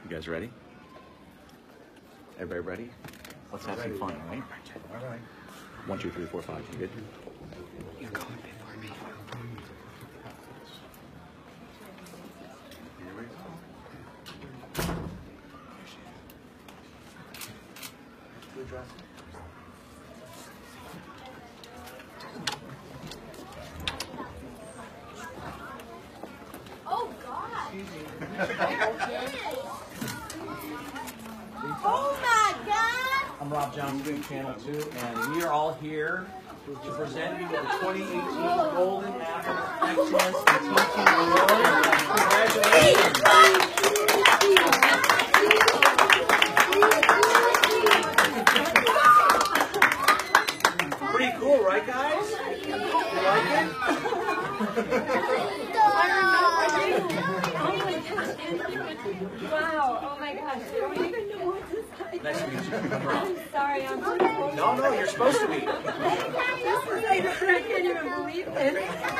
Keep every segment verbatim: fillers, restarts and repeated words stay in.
You guys ready? Everybody ready? Let's have some fun, all right? All right. One, two, three, four, five. You good? You go before me. Here we go. Good dress. Oh, God. Oh my God! I'm Rob Johnson, Channel two, and we are all here to present you with the twenty eighteen Golden Apple Excellence in Teaching Award. Congratulations! Pretty cool, right, guys? You like it? Wow, oh my gosh, I don't even know what to say. Nice to meet you. I'm sorry, I'm so No, no, you're supposed to be. This is like, I can't even believe it.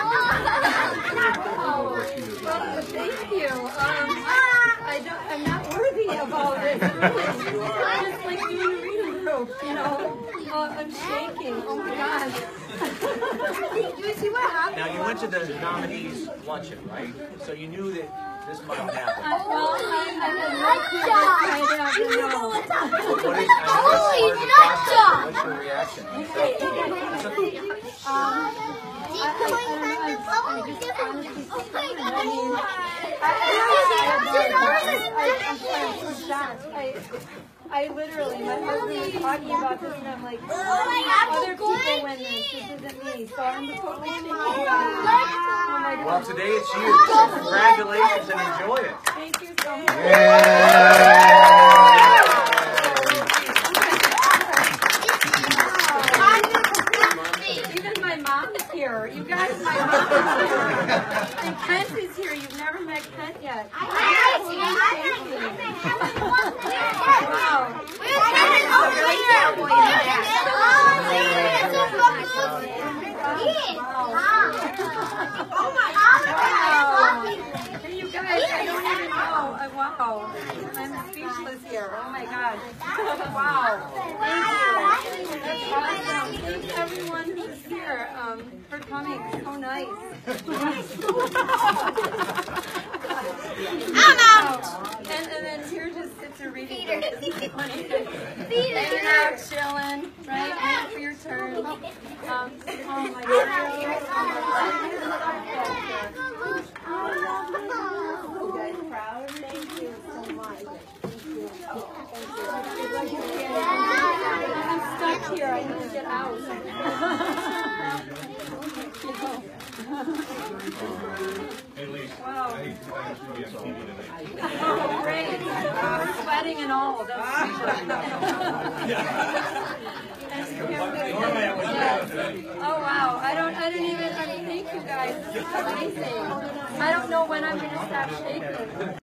Oh, well, thank you. Um, I don't, I'm not worthy of all this. It's just like doing a reading group, you know. Oh, I'm shaking. Oh my gosh. Do you see what happened? Now, you went to the nominees' luncheon, right? So you knew that this might happen. Uh, well, I, I'm right here to find out, you know. What is, Holy I know nut that's part of the process. What's your reaction? Um, I, I, I, I, I just honestly can't. I mean, I, I, I'm so shocked. I, I literally, my husband was talking about this, and I'm like, other people win this. This isn't me. So I'm totally shaking. Oh my God. Well, today it's you. So congratulations and enjoy it. Thank you so much. Even my mom's here. You guys, my mom's here. And Kent is here. You've never met Kent yet. Wow. Oh my God! Hey, you guys, I don't even know. Uh, wow. I'm speechless here. Oh my God. Wow. Thank you. That's awesome. Thank everyone who's here um, for coming. So nice. I'm out. And, and then here just sits a reading. Peter. Peter. Hanging out, chilling, right? Waiting for your turn. Um, oh my God. You guys proud? Thank you so much. Thank you. Thank you. I'm stuck here. I need to get out. Wow. Oh, great. We're sweating and all. That's Oh wow. I don't I don't even I mean thank you guys. This is amazing. I don't know when I'm gonna stop shaking.